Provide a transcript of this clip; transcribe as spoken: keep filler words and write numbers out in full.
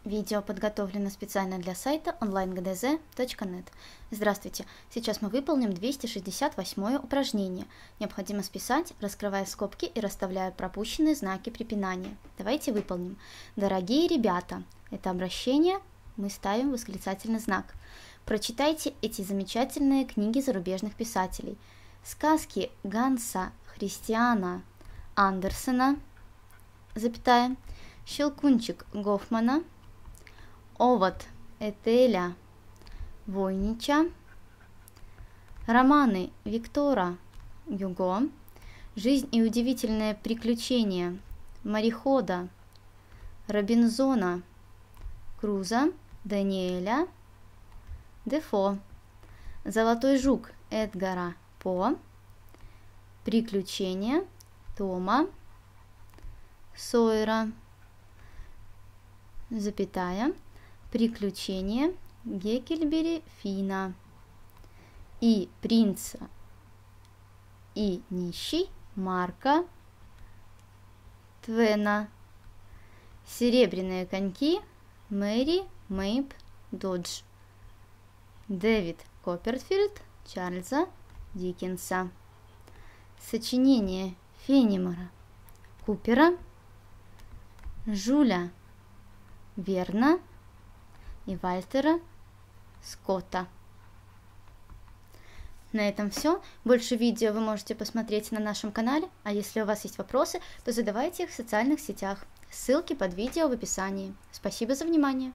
Видео подготовлено специально для сайта онлайн гэ дэ зэ точка нет. Здравствуйте! Сейчас мы выполним двести шестьдесят восьмое упражнение. Необходимо списать, раскрывая скобки и расставляя пропущенные знаки препинания. Давайте выполним. Дорогие ребята, это обращение мы ставим восклицательный знак. Прочитайте эти замечательные книги зарубежных писателей. Сказки Ганса Христиана Андерсена, запятая, Щелкунчик Гофмана, Овод Этеля Войнича, романы Виктора Гюго, Жизнь и удивительные приключения морехода Робинзона Круза Даниэля Дефо, Золотой жук Эдгара По, Приключения Тома Сойера, запятая, Приключения Гекльберри Финна и Принца и нищий Марка Твена, Серебряные коньки Мэри Мэйб Додж, Дэвид Копперфильд Чарльза Диккенса, сочинение Фенимора Купера, Жюля Верна и Вальтера Скотта. На этом все. Больше видео вы можете посмотреть на нашем канале, а если у вас есть вопросы, то задавайте их в социальных сетях. Ссылки под видео в описании. Спасибо за внимание.